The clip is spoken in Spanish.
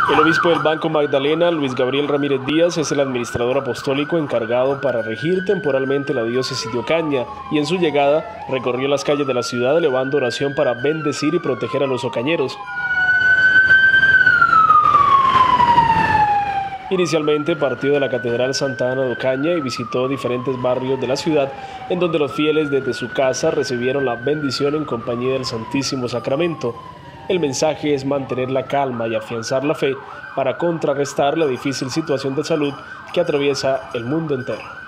El obispo del Banco Magdalena, Luis Gabriel Ramírez Díaz, es el administrador apostólico encargado para regir temporalmente la diócesis de Ocaña, y en su llegada recorrió las calles de la ciudad elevando oración para bendecir y proteger a los ocañeros. Inicialmente partió de la Catedral Santa Ana de Ocaña y visitó diferentes barrios de la ciudad, en donde los fieles desde su casa recibieron la bendición en compañía del Santísimo Sacramento. El mensaje es mantener la calma y afianzar la fe para contrarrestar la difícil situación de salud que atraviesa el mundo entero.